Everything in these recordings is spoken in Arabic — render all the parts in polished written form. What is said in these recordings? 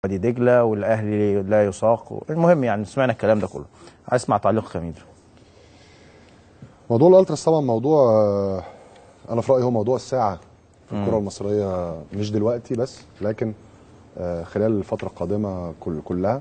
وادي دجله والاهلي لا يساق. المهم يعني سمعنا الكلام ده كله، عايز اسمع تعليق خميد. موضوع الالتراس طبعا موضوع انا في رايي هو موضوع الساعه في الكره المصريه، مش دلوقتي بس لكن خلال الفتره القادمه كلها.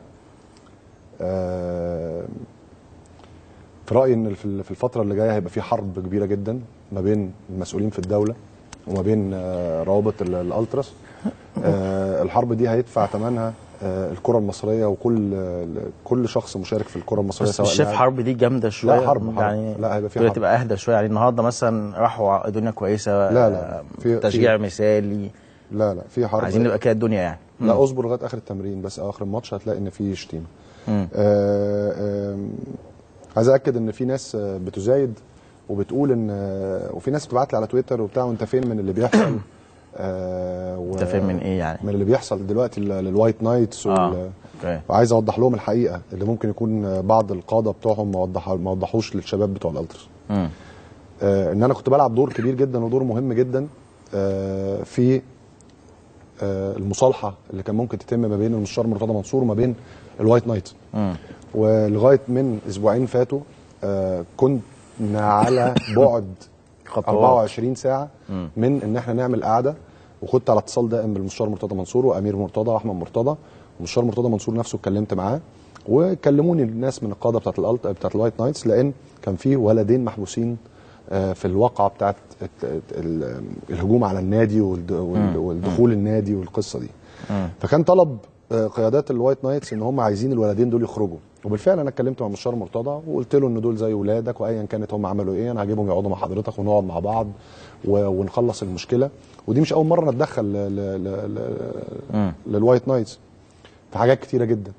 في رايي ان في الفتره اللي جايه هيبقى في حرب كبيره جدا ما بين المسؤولين في الدوله وما بين روابط الالتراس. الحرب دي هيدفع ثمنها الكره المصريه وكل شخص مشارك في الكره المصريه. بس مش شايف حرب دي جامده شويه؟ لا حرب يعني لا هيبقى في حرب تبقى اهدى شويه. يعني النهارده مثلا راحوا الدنيا كويسه، لا تشجيع مثالي. لا في حرب، عايزين نبقى كده الدنيا يعني. لا اصبر لغايه اخر التمرين بس، اخر الماتش هتلاقي ان في شتيمه. عايز اكد ان في ناس بتزايد وبتقول ان، وفي ناس بتبعت لي على تويتر وبتاع وانت فين من اللي بيحصل. انت فين من ايه يعني؟ من اللي بيحصل دلوقتي للوايت نايتس. وعايز اوضح لهم الحقيقه اللي ممكن يكون بعض القاده بتوعهم ما وضحوش للشباب بتوع الالتراس. ان انا كنت بلعب دور كبير جدا ودور مهم جدا في المصالحه اللي كان ممكن تتم ما بين المستشار مرتضى منصور وما بين الوايت نايت. ولغايه من اسبوعين فاتوا كنا على بعد 24 ساعه من ان احنا نعمل قعده، وكنت على اتصال دائم بالمستشار مرتضى منصور وامير مرتضى واحمد مرتضى. المستشار مرتضى منصور نفسه اتكلمت معاه، وكلموني الناس من القاده بتاعت الوايت نايتس، لان كان في ولدين محبوسين في الواقعه بتاعت الهجوم على النادي والدخول النادي والقصه دي. فكان طلب قيادات الوايت نايتس ان هم عايزين الولدين دول يخرجوا، وبالفعل انا اتكلمت مع المستشار مرتضى وقلت له ان دول زي ولادك وايا كانت هم عملوا ايه انا هجيبهم يقعدوا مع حضرتك ونقعد مع بعض ونخلص المشكله. ودي مش اول مره نتدخل للوايت نايتس في حاجات كتيره جدا،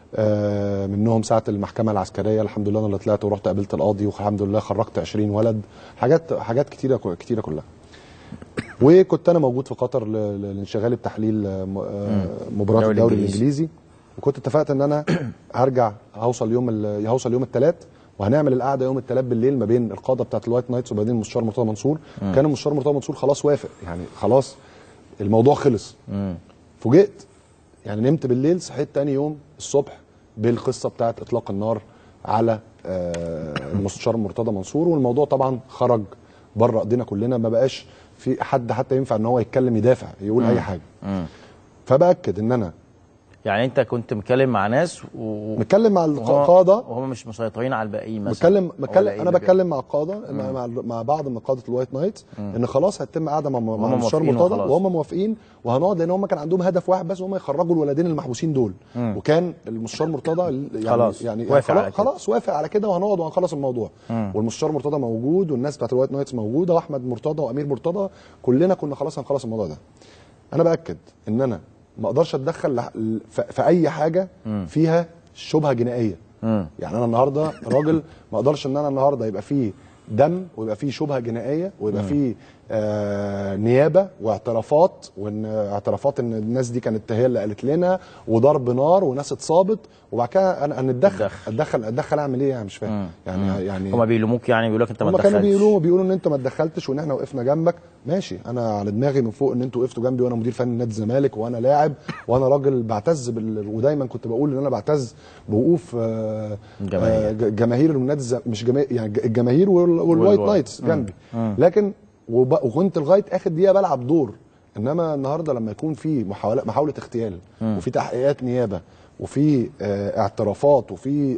منهم ساعه المحكمه العسكريه الحمد لله انا اللي طلعت ورحت قابلت القاضي والحمد لله خرجت 20 ولد، حاجات كتيره كلها. وكنت انا موجود في قطر لانشغالي بتحليل مباراه الدوري الانجليزي، وكنت اتفقت ان انا هوصل يوم الثلاث، وهنعمل القعده يوم الثلاث بالليل ما بين القاده بتاعت الوايت نايتس وبين المستشار مرتضى منصور. كان المستشار مرتضى منصور خلاص وافق، يعني خلاص الموضوع خلص. فوجئت يعني نمت بالليل صحيت تاني يوم الصبح بالقصه بتاعت اطلاق النار على المستشار مرتضى منصور، والموضوع طبعا خرج بره ايدينا كلنا، ما بقاش في حد حتى ينفع ان هو يتكلم يدافع يقول اي حاجه. فباكد ان انا يعني انت كنت متكلم مع ناس متكلم مع القاده وهم مش مسيطرين على الباقيين مثلا. انا بتكلم مع القاده مع بعض من قاده الوايت نايت ان خلاص هتتم قعده مع المستشار مرتضى وهم موافقين وهنقعد، لان هم كان عندهم هدف واحد بس وهم يخرجوا الولدين المحبوسين دول. وكان المستشار مرتضى يعني خلاص وافق على كده وهنقعد وهنخلص الموضوع. والمستشار مرتضى موجود والناس بتاعت الوايت نايتس موجوده واحمد مرتضى وامير مرتضى، كلنا كنا خلاص هنخلص الموضوع ده. انا باكد ان انا ما اقدرش اتدخل في اي حاجه فيها شبهه جنائيه. يعني انا النهارده راجل ما اقدرش ان انا النهارده يبقى فيه دم ويبقى فيه شبهه جنائيه ويبقى فيه نيابه واعترافات، وان اعترافات ان الناس دي كانت هي اللي قالت لنا وضرب نار وناس اتصابت، وبعد كده انا اتدخل اعمل ايه؟ يعني مش فاهم. يعني هما بيلوموك، يعني بيقولوا لك انت ما اتدخلتش. هما كانوا بيقولوا ان انت ما اتدخلتش وان احنا وقفنا جنبك. ماشي، انا على دماغي من فوق ان انتوا وقفتوا جنبي وانا مدير فني نادي الزمالك وانا لاعب وانا راجل بعتز ودايما كنت بقول ان انا بعتز بوقوف جماهير النادي مش يعني الجماهير والوايت نايتس جنبي. لكن وكنت لغايه اخر دقيقه بلعب دور. انما النهارده لما يكون في محاوله اغتيال وفي تحقيقات نيابه وفي اعترافات وفي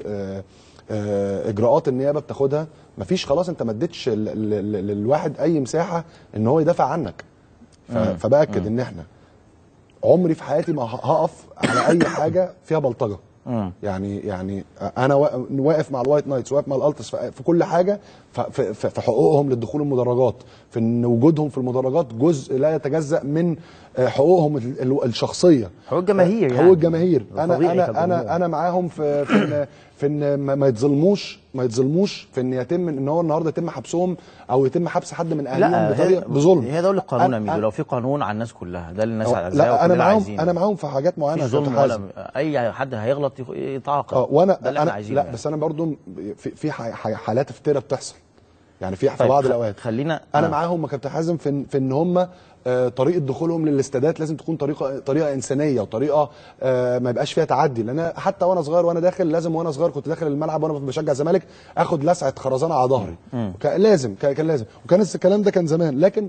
اجراءات النيابه بتاخدها، مفيش خلاص انت ما اديتش للواحد اي مساحه ان هو يدافع عنك. فباكد ان احنا عمري في حياتي ما هقف على اي حاجه فيها بلطجه. يعني انا واقف مع الوايت نايتس واقف مع الالتراس في كل حاجه، في حقوقهم للدخول المدرجات، في ان وجودهم في المدرجات جزء لا يتجزأ من حقوقهم الشخصيه، حقوق الجماهير. يعني حقوق الجماهير انا معاهم في ان ما يتظلموش في ان يتم ان هو النهارده يتم حبسهم او يتم حبس حد من اهلهم بطريقه بظلم. هي ده اللي القانون يا ميدو، لو في قانون على الناس كلها ده اللي الناس عايزاه. لا انا معاهم في حاجات معينه. ظلم ولا اي حد هيغلط يتعاقب. وانا ده اللي احنا عايزينه. لا بس انا برضو في حالات افتراء بتحصل، يعني في بعض الاوقات. خلينا انا معاهم كابتن حازم في ان هم طريقه دخولهم للاستادات لازم تكون طريقه انسانيه وطريقه ما يبقاش فيها تعدي. لان أنا حتى وانا صغير وانا داخل لازم، وانا صغير كنت داخل الملعب وانا بشجع الزمالك اخد لسعه خرزانه على ظهري، لازم كان لازم، وكان الكلام ده كان زمان. لكن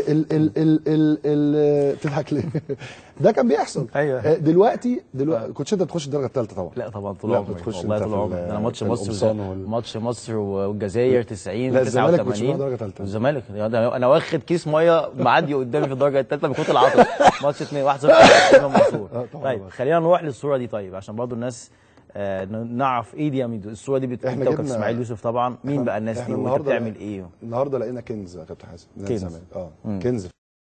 تضحك ليه؟ ده كان بيحصل. أيوة. دلوقتي كنتش انت بتخش الدرجه الثالثه طبعا؟ لا طبعا طول عمري، والله طول عمري. انا ماتش مصر والجزائر 90 لا الزمالك كنتش 89 درجه ثالثه. الزمالك انا واخد كيس ميه معدي قدامي في الدرجه الثالثه من كتر العطش. ماتش 2-1 امام منصور. طيب خلينا نروح للصوره دي طيب عشان برضو الناس نعرف ايه دي يا ميدو. الصوره دي انت وكابتن اسماعيل يوسف طبعا، مين بقى الناس دي وانت بتعمل ايه؟ النهارده لقينا كنز يا كابتن حازم، كنز كنز